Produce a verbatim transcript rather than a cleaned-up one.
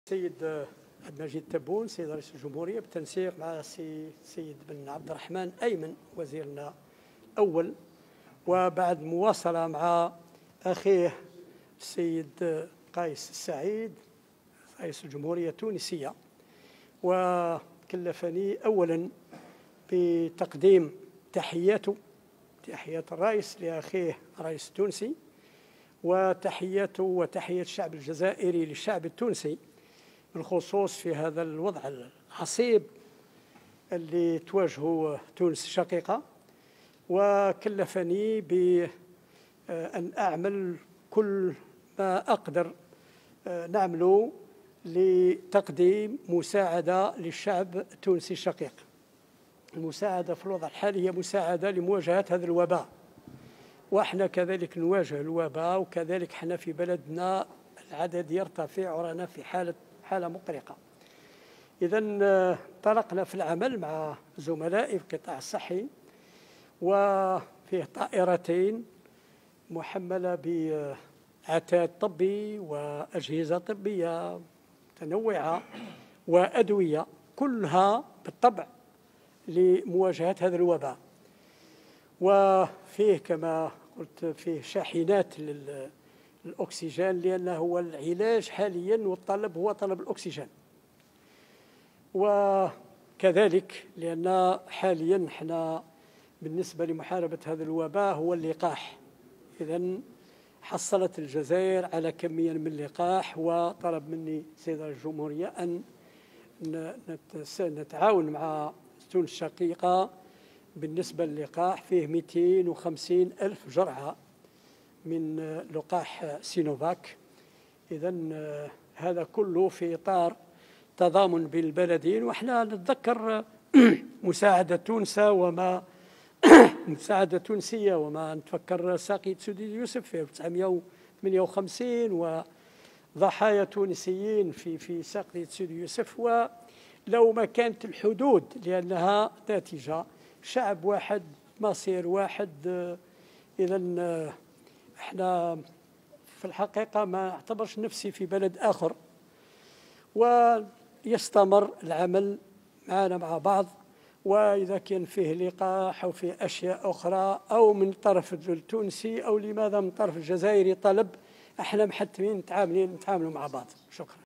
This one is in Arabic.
السيد عبد المجيد تبون سيد رئيس الجمهورية بالتنسيق مع السيد بن عبد الرحمن أيمن وزيرنا الأول، وبعد مواصلة مع أخيه السيد قيس السعيد رئيس الجمهورية التونسية، وكلفني أولا بتقديم تحياته تحيات الرئيس لأخيه الرئيس التونسي، وتحياته وتحية الشعب الجزائري للشعب التونسي بالخصوص في هذا الوضع العصيب اللي تواجهه تونس الشقيقة. وكلفني بأن أعمل كل ما أقدر نعمله لتقديم مساعدة للشعب التونسي الشقيق. المساعدة في الوضع الحالي هي مساعدة لمواجهة هذا الوباء، وإحنا كذلك نواجه الوباء، وكذلك إحنا في بلدنا العدد يرتفع ورانا في حالة حالة مقلقة. إذا انطلقنا في العمل مع زملائي في القطاع الصحي، وفيه طائرتين محملة بعتاد طبي وأجهزة طبية متنوعة وأدوية، كلها بالطبع لمواجهة هذا الوباء. وفيه كما قلت فيه شاحنات للأكسجين، لأنه هو العلاج حاليا والطلب هو طلب الأكسجين. وكذلك لأن حاليا احنا بالنسبة لمحاربة هذا الوباء هو اللقاح، إذن حصلت الجزائر على كمية من اللقاح، وطلب مني سيد رئيس الجمهورية أن نتعاون مع تونس الشقيقة بالنسبة للقاح. فيه مئتين وخمسين ألف جرعة من لقاح سينوفاك. إذن هذا كله في إطار تضامن بين البلدين، وإحنا نتذكر مساعدة تونس وما مساعدة تونسية وما نتفكر ساقية سيدي يوسف في ألف وتسعمئة وثمانية وخمسين وضحايا تونسيين في في ساقية سيدي يوسف. ولو ما كانت الحدود لأنها ناتجة شعب واحد مصير واحد، إذن احنا في الحقيقة ما اعتبرش نفسي في بلد آخر، ويستمر العمل معنا مع بعض. وإذا كان فيه لقاح أو فيه أشياء أخرى أو من طرف التونسي أو لماذا من طرف الجزائري طلب، احنا محتمين نتعاملين نتعاملوا مع بعض. شكرا.